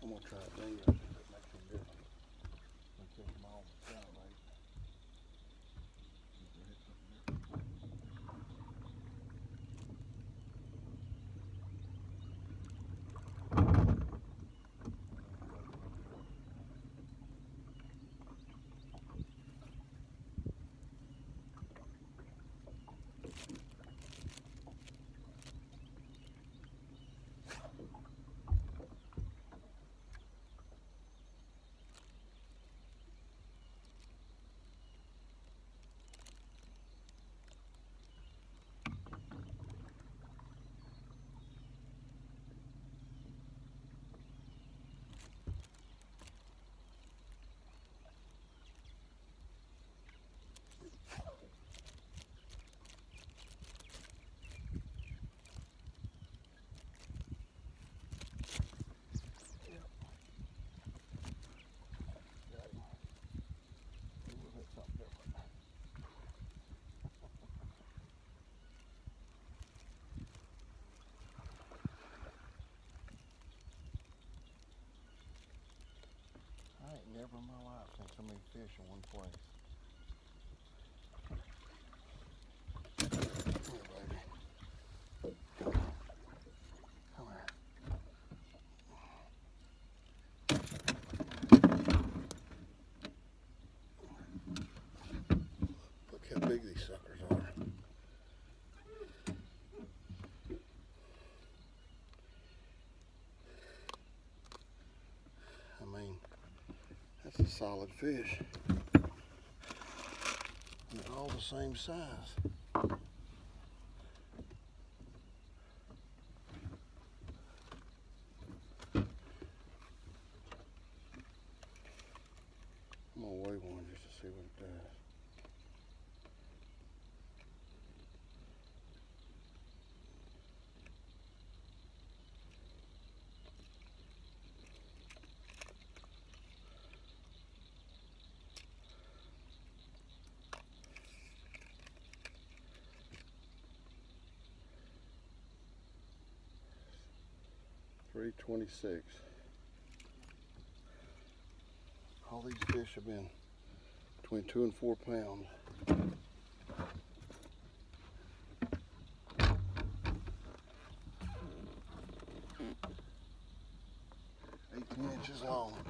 I'm gonna try it there. It makes a difference. I catch them all the time, right? I ain't never in my life seen so many fish in one place. Come here, baby. Come here. Look how big these suckers are. I mean, that's a solid fish. They're all the same size. I'm gonna weigh one just to see what it does. $3.26. All these fish have been between 2 and 4 pounds. 18 inches long.